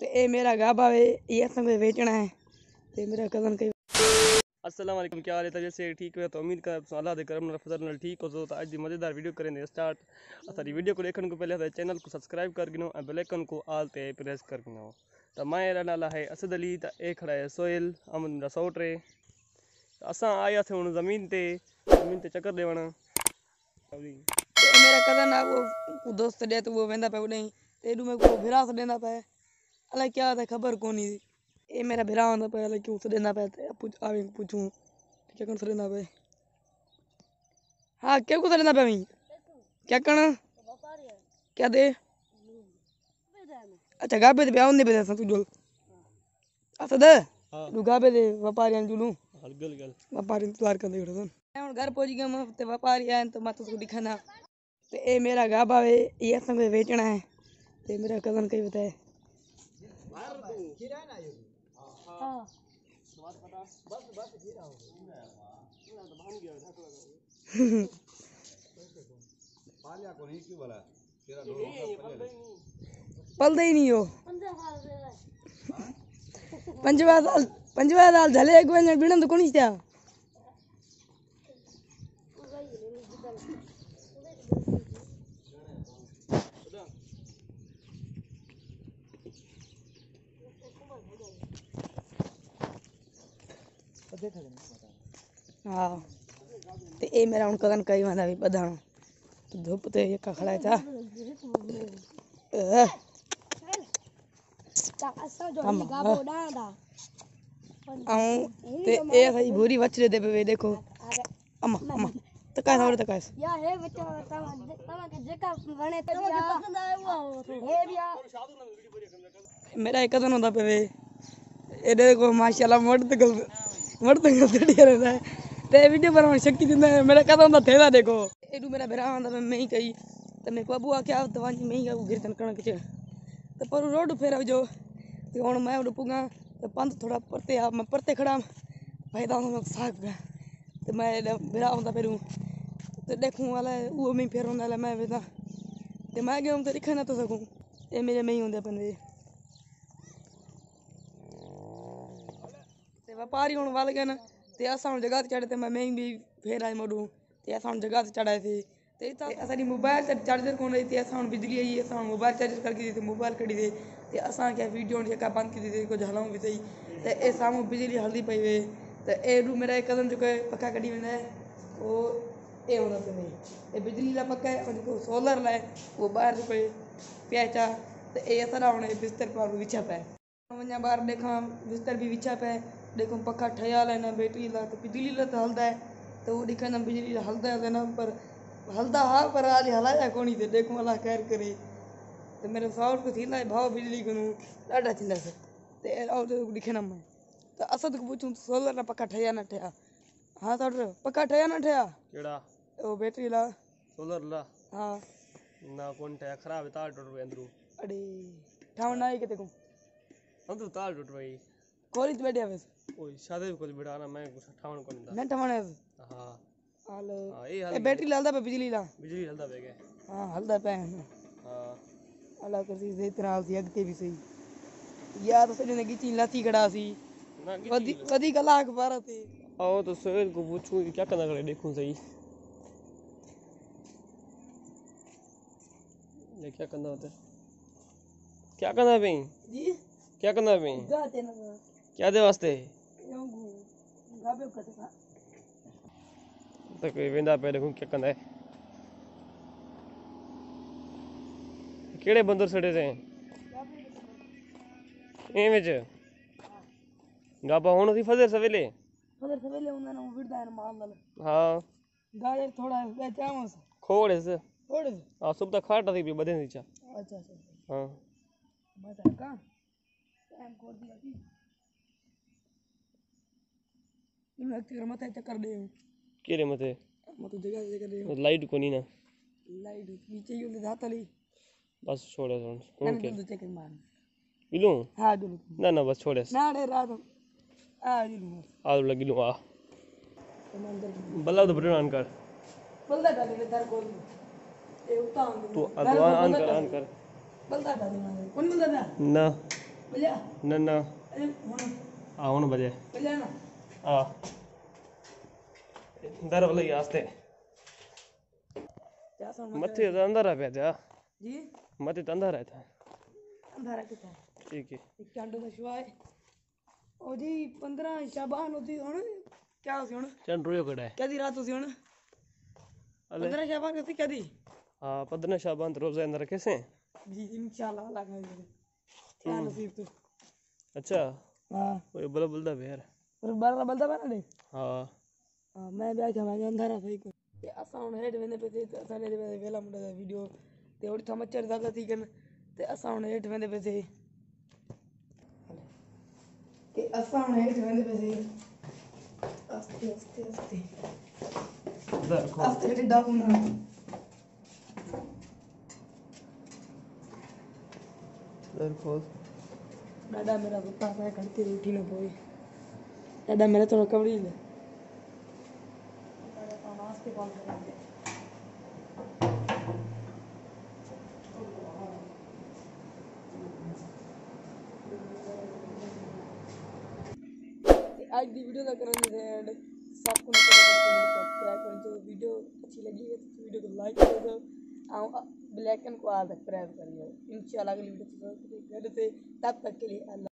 ते ये मेरा गाबा है, ये असें बेचना है ते मेरा कज़न कई। अस्सलाम वालेकुम, क्या हाल है? तबीयत से ठीक है तो उम्मीद कर अल्लाह दे करम फजल नाल ठीक हो तो आज दी मजेदार वीडियो करेंगे स्टार्ट। असारी वीडियो को देखने को पहले हमारे चैनल को सब्सक्राइब कर गिनो और बेल आइकन को आल ते प्रेस कर गिनो। तो मैं मेरा नाला है असद अली, तो एक खड़ा है सोहेल अमन मेरा सौट रे। असा आया थे हुण ज़मीन ते चक्कर देवण। मेरा कज़न है वो दोस्त दे तो वो वेंदा पे उडई ते एडू में को भिरा से देंदा पे अला क्या था खबर कोनी। ये मेरा भिरा होंदा पे अला क्यों से देंदा पे ते आवे पूछूं क्या कौन से देंदा पे। हां क्या को देंदा पे मैं क्या करना क्या दे। अच्छा गाबे दे ब्याह ने पे तू जोल असद हां तू गाबे दे व्यापारियां जुलू गल गल व्यापारी इंतजार कर दे रहा मैं हुन घर पहुंच गया मैं ते व्यापारी आए तो मैं तुझको दिखाना। ते ये मेरा गाबा है, ये असें बेचना है ते मेरा कज़न कई बताए। हां पलदा ही नहीं हो 5 साल झाले एक वेल बिना तो कोनी था। हाँ ते ये मेरा उन कज़न कई वाला भी बधानो तो धूप ते ये का खड़ा था ते ये सही भूरी वचरे दे पे देखो अम्मा अम्मा तकास और तकास या है बच्चा तमा के जेका वणे ते पसंद आए वो हे बिया मेरा एक कज़न होंदा पे ये देखो माशाल्लाह मर्द तड़िया रहता है ते वीडियो बनाने शक्ति दिंदा है। मेरा कज़न होंदा थेला देखो एडू मेरा भरा होंदा मैं ही कही ते मैं बाबू आ क्या दवाई मैं ही गिरतन कण के ते पर रोड फेरा जो ते हुन मैं उड़ पुगा ते पंध थोड़ा परते आ मैं परते खड़ा फायदा मैं साग ते मैं भरा होंदा पेरू ते देखूं वाला वो मैं फेर होंदा मैं वेदा ते मैं गयो ते दिखा ना तो सकूं ये मेरे में ही होंदे अपन वे ते व्यापारी हुन वाल गए ना ते असा जगह ते चढ़े ते मैं भी फेर आई मोडू ते असा जगह ते चढ़ाए थे ते असारी मोबाइल ते चार्जर कोन रही ते असा बिजली आई असा मोबाइल चार्जर करके दी मोबाइल कड़ी दे ते असा क्या वीडियो जेका बंद की दी कुछ हलाऊं भी सही ते ए सामू बिजली हल्दी पई वे ते एडू मेरा एक कज़न जो पक्का कड़ी वेंदा है वो ए होना पे ए बिजली ला पक्का है और जो सोलर ला वो बाहर पे प्याचा ते ए असरा होने बिस्तर पर बिछा पे वन्या बाहर देखा बिस्तर भी बिछा पे देखो पक्का ठया ला ना बैटरी ला तो बिजली ला तो हलदा है तो वो दिखा ना बिजली ला हलदा है ना पर हलदा हा पर आज हलाया कोनी थे देखो अल्लाह खैर करे तो मेरे साउंड को थी ना भाव बिजली को डाडा चिंदा से ते और दिखे ना मैं तो असद को पूछूं सोलर ना पक्का ठया ना ठया। हां सर पक्का ठया ना ठया केड़ा ओ बैटरी ला सोलर ला हां ना कोन ठया खराब है तार टूट गए अंदरू। अरे ठाव ना के देखो अंदरू तार टूट गई कोरी तो बैठे बस ओए शादे को बिड़ा ना मैं कुछ ठावन कोन दा ना ठवाने हां हालो हां ए हल बैटरी ला हलदा पे बिजली ला बिजली हलदा पे गए हां हलदा पे हां अल्लाह कर सी इतना सी अगते भी सही या तो सड़ी ने गिची लाती खड़ा सी ना वदी कलाक बारा थे आओ तो सोहेल को पूछूं क्या करना करे देखूं सही ये क्या करना होता है क्या करना है भाई जी क्या करना है भाई गाते ना क्या दे वास्ते योंगू गाबे कते का तो कोई वेंदा पे देखूं क्या करना है केड़े बंदर सड़े थे ए विच गाबा हुन सी फजर सवेले उन्ना ना विरदा है माल नाल हां गाड़े थोड़ा बेचावस खोड़े से थोड़े हां सुब तक खाटा थी बदे नीचा अच्छा अच्छा हां बस का टाइम कोड दिया थी इन एक्टर मत चक्कर दे केरे मते मत जगह दे लाइट कोनी ना लाइट नीचे ही उन्हें दाता ली बस छोड़े सुन ना दो चक्कर मार बिलू हां दो ना बस छोड़े ना रे रात आ दिलू आ लगी लू आ बल्ला तो बटन ऑन कर बल्दा डाले दर को ए उतां तू ऑन कर बल्दा डाले कौन बल्दा ना मिलिया न न अरे हुन हुन बजे मिलिया ना दर वाले आस्ते क्या साउंड मथे अंदर आ पे जा जी मथे अंदर है था अंधारा कितना ठीक है चंड का शिवाय ओ जी 15 शाबान होती हुन क्या होती हुन चंड रोयो कड़ा है क्या दी रात होती हुन अले 15 शाबान होती क्या दी हाँ 15 शाबान रोजे अंदर रखे से जी इंशाल्लाह अल्लाह का क्या नसीब तो अच्छा हां वो बला बलदा यार पर बारह बलदा बना दे हाँ हां मैं भी आख्या मैं अंधारा सही को ते असा हुन हेठ वेंदे पे ते असा ने वेला मुंडा दा वीडियो ते ओडी थमा चढ़ दा थी कन ते असा हुन हेठ वेंदे पे कि असा हुन हेठ वेंदे पे आस्ते आस्ते आस्ते दर को आस्ते डाउन दर को दादा मेरा कुत्ता मैं करती उठी ना पोई दादा मेरा थोड़ा कवड़ी ले नाश्ते कॉल करेंगे आज की वीडियो का करने एंड सबको सब्सक्राइब करें वीडियो अच्छी लगी है तो वीडियो को लाइक कर दो ब्लैक एंड को आल तक प्रेस करिए इंशाल्लाह अगली वीडियो तब तक के लिए अल्लाह